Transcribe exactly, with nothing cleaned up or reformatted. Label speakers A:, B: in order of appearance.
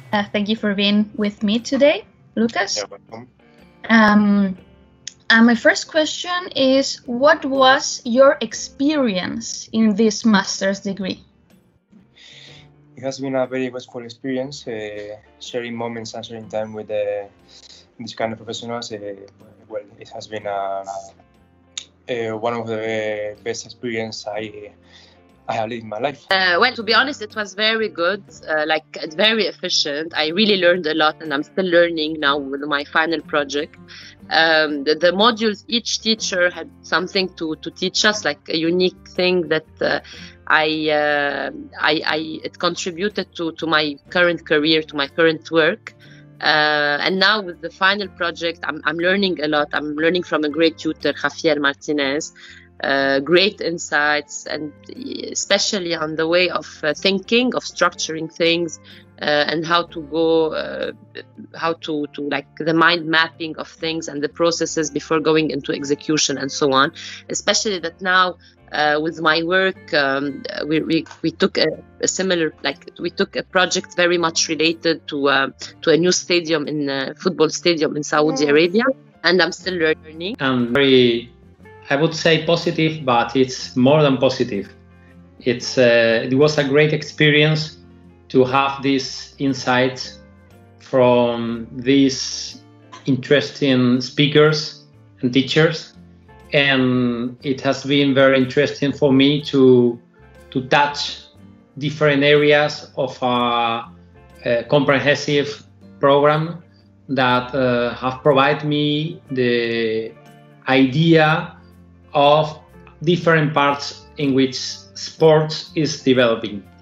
A: Uh, thank you for being with me today, Lucas.
B: You're welcome.
A: Um, and my first question is, what was your experience in this master's degree?
B: It has been a very grateful experience, uh, sharing moments and sharing time with uh, these kind of professionals. Uh, well, it has been a, uh, one of the best experiences I I have lived in my life.
C: Uh, well, to be honest, it was very good, uh, like very efficient. I really learned a lot, and I'm still learning now with my final project. Um, the, the modules, each teacher had something to, to teach us, like a unique thing that uh, I, uh, I, I it contributed to, to my current career, to my current work. Uh, and now with the final project, I'm, I'm learning a lot. I'm learning from a great tutor, Javier Martinez. Uh, great insights, and especially on the way of uh, thinking, of structuring things, uh, and how to go, uh, how to, to like the mind mapping of things and the processes before going into execution and so on. Especially that now uh, with my work, um, we, we we took a, a similar, like we took a project very much related to uh, to a new stadium in a football stadium in Saudi Arabia, and I'm still learning.
D: I'm very, I would say positive, but it's more than positive. It's uh, it was a great experience to have these insights from these interesting speakers and teachers, and it has been very interesting for me to to touch different areas of a, a comprehensive program that uh, have provided me the idea of different parts in which sports is developing.